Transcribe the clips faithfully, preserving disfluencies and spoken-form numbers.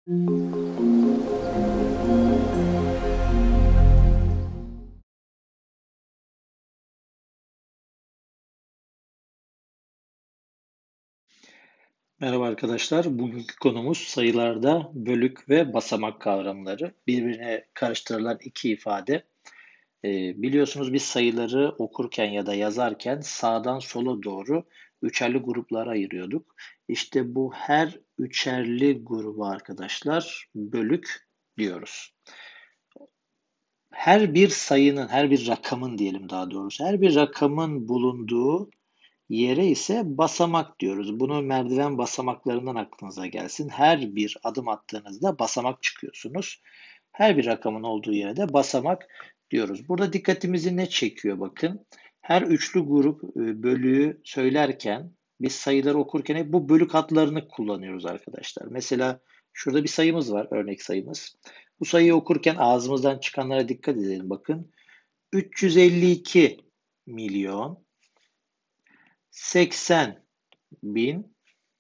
Merhaba arkadaşlar. Bugünkü konumuz sayılarda bölük ve basamak kavramları. Birbirine karıştırılan iki ifade. Ee, biliyorsunuz biz sayıları okurken ya da yazarken sağdan sola doğru üçerli gruplara ayırıyorduk. İşte bu her üçerli gruba arkadaşlar bölük diyoruz. Her bir sayının, her bir rakamın diyelim daha doğrusu, her bir rakamın bulunduğu yere ise basamak diyoruz. Bunu merdiven basamaklarından aklınıza gelsin. Her bir adım attığınızda basamak çıkıyorsunuz. Her bir rakamın olduğu yere de basamak diyoruz. Burada dikkatimizi ne çekiyor bakın. Her üçlü grup e, bölüğü söylerken biz sayıları okurken hep bu bölük adlarını kullanıyoruz arkadaşlar. Mesela şurada bir sayımız var, örnek sayımız. Bu sayıyı okurken ağzımızdan çıkanlara dikkat edelim bakın. üç yüz elli iki milyon seksen bin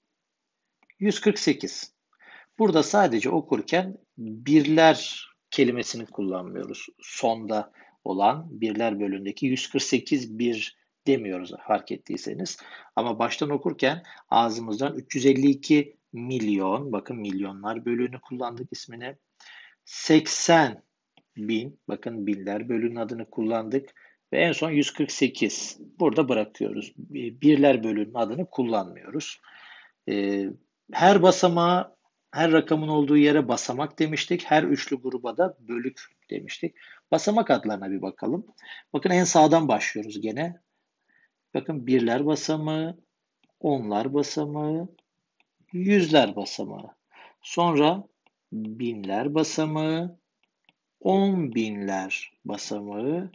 yüz kırk sekiz. Burada sadece okurken birler kelimesini kullanmıyoruz. Sonda olan birler bölündeki yüz kırk sekiz bir demiyoruz fark ettiyseniz. Ama baştan okurken ağzımızdan üç yüz elli iki milyon, bakın milyonlar bölüğünü kullandık ismini. seksen bin, bakın binler bölüğünün adını kullandık. Ve en son yüz kırk sekiz. Burada bırakıyoruz. Birler bölüğünün adını kullanmıyoruz. Ee, her basamağa, her rakamın olduğu yere basamak demiştik. Her üçlü gruba da bölük demiştik. Basamak adlarına bir bakalım. Bakın en sağdan başlıyoruz gene. Bakın birler basamağı, onlar basamağı, yüzler basamağı. Sonra binler basamağı, on binler basamağı,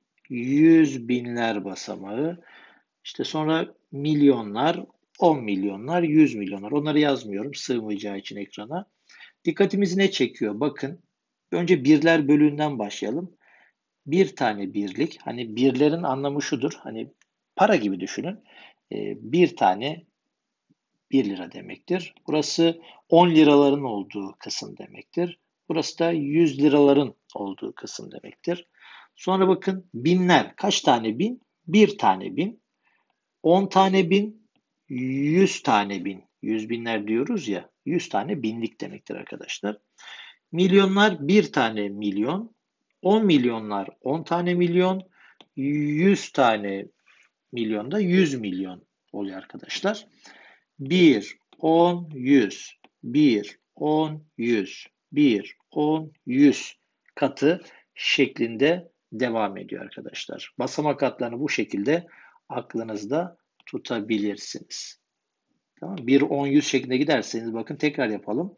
yüz binler basamağı, işte sonra milyonlar, on milyonlar, yüz milyonlar. Onları yazmıyorum sığmayacağı için ekrana. Dikkatimizi ne çekiyor? Bakın. Önce birler bölüğünden başlayalım. Bir tane birlik. Hani birlerin anlamı şudur. Hani para gibi düşünün. Ee, bir tane bir lira demektir. Burası on liraların olduğu kısım demektir. Burası da yüz liraların olduğu kısım demektir. Sonra bakın binler. Kaç tane bin? Bir tane bin. on tane bin, yüz tane bin. Yüz binler diyoruz ya, yüz tane binlik demektir arkadaşlar. Milyonlar bir tane milyon, on milyonlar on tane milyon, yüz tane milyon da yüz milyon oluyor arkadaşlar. bir, on, yüz, bir, on, yüz, bir, on, yüz katı şeklinde devam ediyor arkadaşlar. Basamak adlarını bu şekilde aklınızda tutabilirsiniz. Tamam. bir, on, yüz şeklinde giderseniz bakın tekrar yapalım.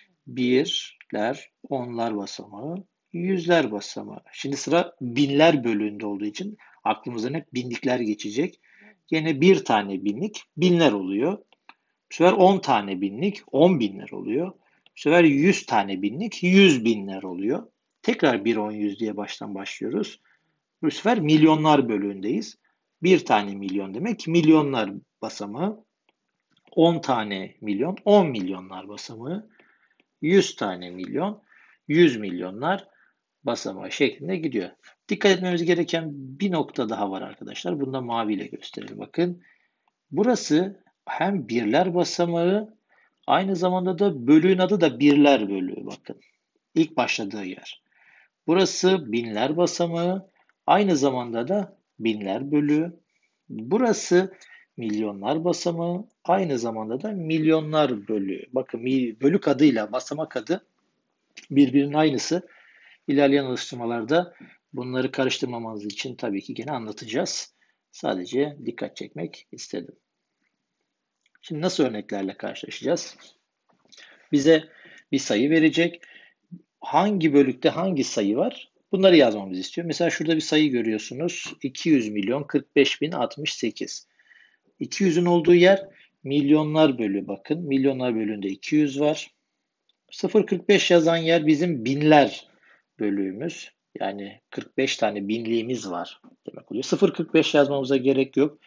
Birler, onlar basamağı, yüzler basamağı. Şimdi sıra binler bölüğünde olduğu için aklımızdan hep binlikler geçecek. Yine bir tane binlik binler oluyor. Bu sefer on tane binlik on binler oluyor. Bu sefer yüz tane binlik yüz binler oluyor. Tekrar bir, on, yüz diye baştan başlıyoruz. Bu sefer milyonlar bölüğündeyiz. Bir tane milyon demek milyonlar basamağı. on tane milyon on milyonlar basamağı. yüz tane milyon yüz milyonlar basamağı şeklinde gidiyor. Dikkat etmemiz gereken bir nokta daha var arkadaşlar. Bunu da maviyle gösterelim. Bakın. Burası hem birler basamağı aynı zamanda da bölüğün adı da birler bölüğü bakın. İlk başladığı yer. Burası binler basamağı aynı zamanda da binler bölüğü. Burası milyonlar basamağı aynı zamanda da milyonlar bölüğü. Bakın bölük adıyla basamak adı birbirinin aynısı. İlerleyen alıştırmalarda bunları karıştırmamanız için tabii ki gene anlatacağız. Sadece dikkat çekmek istedim. Şimdi nasıl örneklerle karşılaşacağız? Bize bir sayı verecek. Hangi bölükte hangi sayı var? Bunları yazmamızı istiyor. Mesela şurada bir sayı görüyorsunuz. iki yüz milyon kırk beş bin altmış sekiz. iki yüzün olduğu yer milyonlar bölüğü. Bakın milyonlar bölüğünde iki yüz var. sıfır virgül kırk beş yazan yer bizim binler bölüğümüz. Yani kırk beş tane binliğimiz var demek oluyor. sıfır virgül kırk beş yazmamıza gerek yok.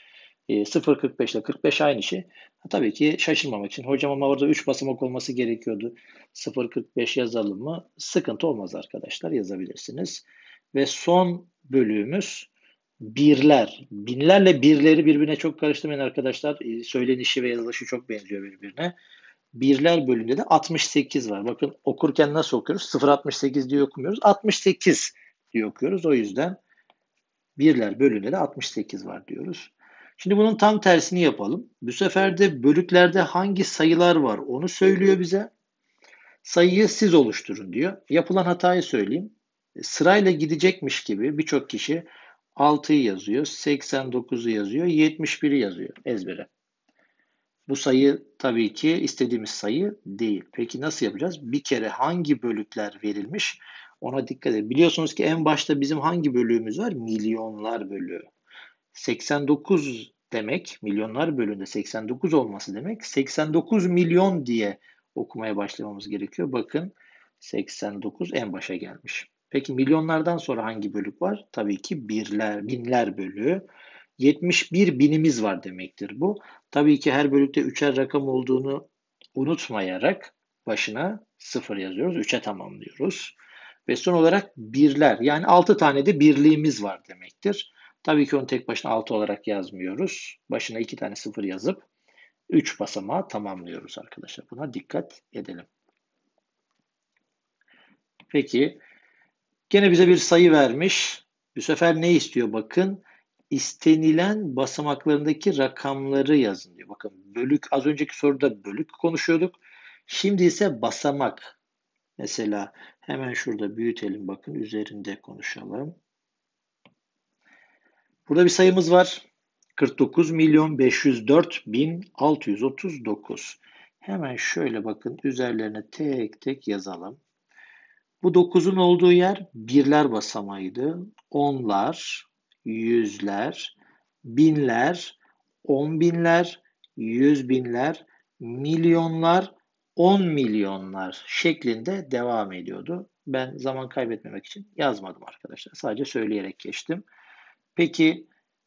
E, sıfır virgül kırk beş ile kırk beş aynı şey. Ha, tabii ki şaşırmamak için hocam ama orada üç basamak olması gerekiyordu. sıfır virgül kırk beş yazalım mı? Sıkıntı olmaz arkadaşlar, yazabilirsiniz. Ve son bölüğümüz birler. Binlerle birleri birbirine çok karıştırmayın arkadaşlar. E, Söylenişi ve yazılışı çok benziyor birbirine. Birler bölümünde de altmış sekiz var. Bakın okurken nasıl okuyoruz? sıfır virgül altmış sekiz diye okumuyoruz. altmış sekiz diye okuyoruz. O yüzden birler bölümünde de altmış sekiz var diyoruz. Şimdi bunun tam tersini yapalım. Bu sefer de bölüklerde hangi sayılar var onu söylüyor bize. Sayıyı siz oluşturun diyor. Yapılan hatayı söyleyeyim. Sırayla gidecekmiş gibi birçok kişi altıyı yazıyor, seksen dokuzu yazıyor, yetmiş biri yazıyor ezbere. Bu sayı tabii ki istediğimiz sayı değil. Peki nasıl yapacağız? Bir kere hangi bölükler verilmiş ona dikkat edin. Biliyorsunuz ki en başta bizim hangi bölüğümüz var? Milyonlar bölüğü. seksen dokuz demek, milyonlar bölüğünde seksen dokuz olması demek. seksen dokuz milyon diye okumaya başlamamız gerekiyor. Bakın seksen dokuz en başa gelmiş. Peki milyonlardan sonra hangi bölük var? Tabii ki birler, binler bölüğü. yetmiş bir binimiz var demektir bu. Tabii ki her bölükte üçer rakam olduğunu unutmayarak başına sıfır yazıyoruz. üçe tamamlıyoruz. Ve son olarak birler, yani altı tane de birliğimiz var demektir. Tabii ki onu tek başına altı olarak yazmıyoruz. Başına iki tane sıfır yazıp üç basamağı tamamlıyoruz arkadaşlar. Buna dikkat edelim. Peki gene bize bir sayı vermiş. Bu sefer ne istiyor? Bakın istenilen basamaklarındaki rakamları yazın diyor. Bakın bölük, az önceki soruda bölük konuşuyorduk. Şimdi ise basamak. Mesela hemen şurada büyütelim, bakın üzerinde konuşalım. Burada bir sayımız var. kırk dokuz milyon beş yüz dört bin altı yüz otuz dokuz. Hemen şöyle bakın üzerlerine tek tek yazalım. Bu dokuzun olduğu yer birler basamağıydı. Onlar, yüzler, binler, on binler, yüz binler, milyonlar, on milyonlar şeklinde devam ediyordu. Ben zaman kaybetmemek için yazmadım arkadaşlar. Sadece söyleyerek geçtim. Peki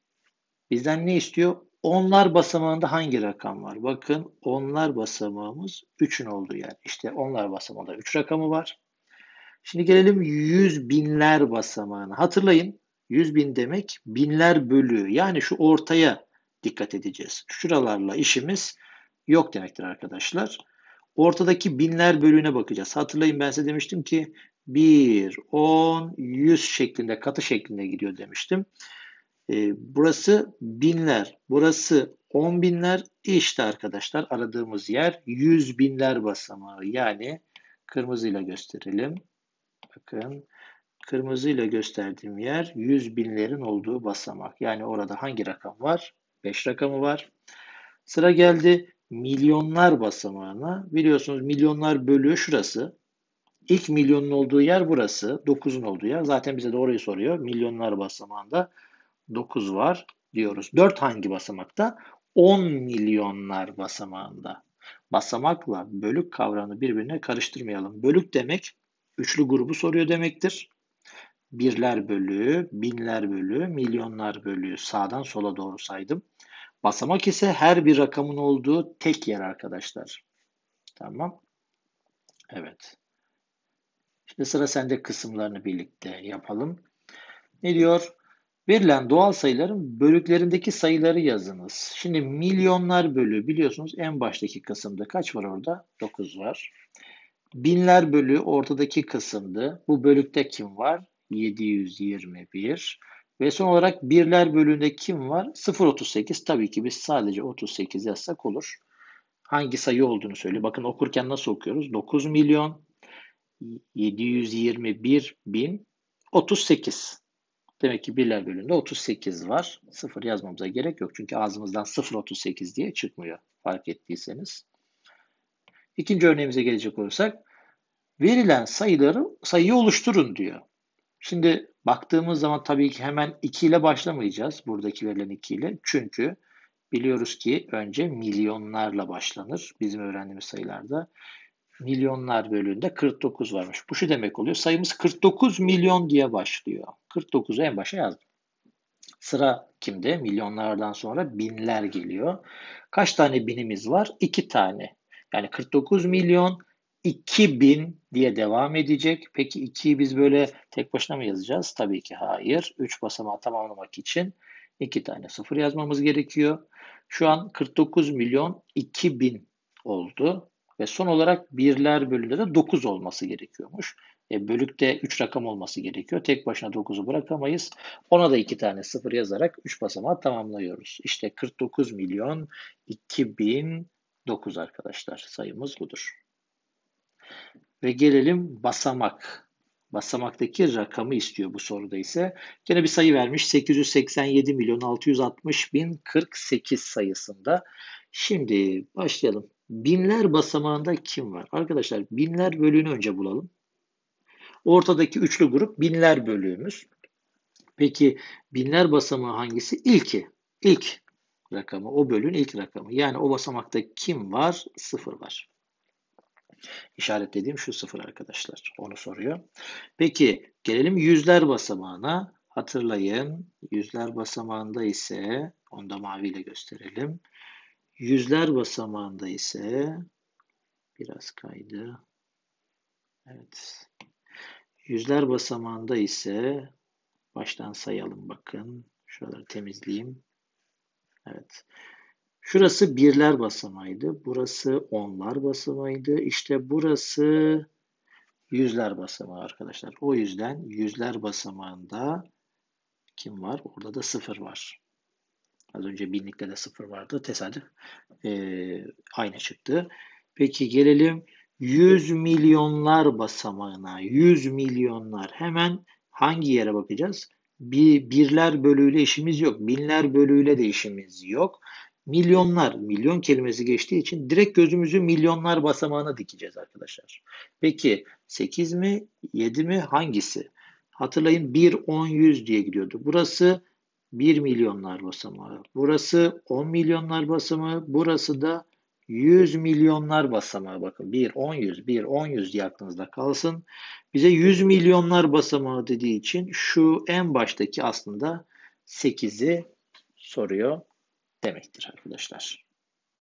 bizden ne istiyor? Onlar basamağında hangi rakam var? Bakın onlar basamağımız üçün olduğu yer. İşte onlar basamağında üç rakamı var. Şimdi gelelim yüz binler basamağına. Hatırlayın, yüz bin demek binler bölüğü. Yani şu ortaya dikkat edeceğiz. Şuralarla işimiz yok demektir arkadaşlar. Ortadaki binler bölüğüne bakacağız. Hatırlayın, ben size demiştim ki bir, on, yüz şeklinde, katı şeklinde gidiyor demiştim. Ee, burası binler, burası on binler. İşte arkadaşlar aradığımız yer yüz binler basamağı. Yani kırmızıyla gösterelim. Bakın kırmızıyla gösterdiğim yer yüz binlerin olduğu basamak. Yani orada hangi rakam var? beş rakamı var. Sıra geldi milyonlar basamağına. Biliyorsunuz milyonlar bölüğü şurası. İlk milyonun olduğu yer burası. dokuzun olduğu yer. Zaten bize doğruyu soruyor. Milyonlar basamağında dokuz var diyoruz. dört hangi basamakta? on milyonlar basamağında. Basamakla bölük kavramını birbirine karıştırmayalım. Bölük demek üçlü grubu soruyor demektir. Birler bölüğü, binler bölüğü, milyonlar bölüğü, sağdan sola doğru saydım. Basamak ise her bir rakamın olduğu tek yer arkadaşlar. Tamam. Evet. Şimdi sıra sende, kısımlarını birlikte yapalım. Ne diyor? Verilen doğal sayıların bölüklerindeki sayıları yazınız. Şimdi milyonlar bölüğü biliyorsunuz en baştaki kısımda kaç var orada? dokuz var. Binler bölüğü ortadaki kısımdı. Bu bölükte kim var? yedi yüz yirmi bir. Ve son olarak birler bölüğünde kim var? sıfır virgül otuz sekiz. Tabii ki biz sadece otuz sekiz yazsak olur. Hangi sayı olduğunu söyle. Bakın okurken nasıl okuyoruz? dokuz milyon yedi yüz yirmi bir bin otuz sekiz. Demek ki birler bölüğünde otuz sekiz var. sıfır yazmamıza gerek yok. Çünkü ağzımızdan sıfır virgül otuz sekiz diye çıkmıyor. Fark ettiyseniz. İkinci örneğimize gelecek olursak verilen sayıları sayıyı oluşturun diyor. Şimdi baktığımız zaman tabii ki hemen iki ile başlamayacağız. Buradaki verilen iki ile. Çünkü biliyoruz ki önce milyonlarla başlanır. Bizim öğrendiğimiz sayılarda milyonlar bölüğünde kırk dokuz varmış. Bu şu demek oluyor. Sayımız kırk dokuz milyon diye başlıyor. kırk dokuzu en başa yazdım. Sıra kimde? Milyonlardan sonra binler geliyor. Kaç tane binimiz var? iki tane. Yani kırk dokuz milyon iki bin diye devam edecek. Peki ikiyi biz böyle tek başına mı yazacağız? Tabii ki hayır. üç basamağı tamamlamak için iki tane sıfır yazmamız gerekiyor. Şu an kırk dokuz milyon iki bin oldu. Ve son olarak birler bölüde de dokuz olması gerekiyormuş. E, bölükte üç rakam olması gerekiyor. Tek başına dokuzu bırakamayız. Ona da iki tane sıfır yazarak üç basamağı tamamlıyoruz. İşte kırk dokuz milyon iki bin dokuz arkadaşlar. Sayımız budur. Ve gelelim basamak. Basamaktaki rakamı istiyor bu soruda ise. Gene bir sayı vermiş. sekiz yüz seksen yedi milyon altı yüz altmış bin kırk sekiz sayısında. Şimdi başlayalım. Binler basamağında kim var? Arkadaşlar binler bölüğünü önce bulalım. Ortadaki üçlü grup binler bölüğümüz. Peki binler basamağı hangisi? İlki. İlk rakamı. O bölüğün ilk rakamı. Yani o basamakta kim var? Sıfır var. İşaretlediğim şu sıfır arkadaşlar. Onu soruyor. Peki gelelim yüzler basamağına. Hatırlayın. Yüzler basamağında ise onu da maviyle gösterelim. Yüzler basamağında ise biraz kaydı. Evet. Yüzler basamağında ise baştan sayalım bakın. Şuraları temizleyeyim. Evet. Şurası birler basamağıydı. Burası onlar basamağıydı. İşte burası yüzler basamağı arkadaşlar. O yüzden yüzler basamağında kim var? Orada da sıfır var. Az önce binlikte de sıfır vardı. Tesadüf ee, aynı çıktı. Peki gelelim yüz milyonlar basamağına. yüz milyonlar. Hemen hangi yere bakacağız? Bir, birler bölüğüyle işimiz yok. Binler bölüğüyle de işimiz yok. Milyonlar, milyon kelimesi geçtiği için direkt gözümüzü milyonlar basamağına dikeceğiz arkadaşlar. Peki sekiz mi, yedi mi, hangisi? Hatırlayın bir, on, yüz diye gidiyordu. Burası bir milyonlar basamağı. Burası on milyonlar basamağı. Burası da yüz milyonlar basamağı. Bakın bir, on, yüz, bir, on, yüz diye aklınızda kalsın. Bize yüz milyonlar basamağı dediği için şu en baştaki aslında sekizi soruyor demektir arkadaşlar.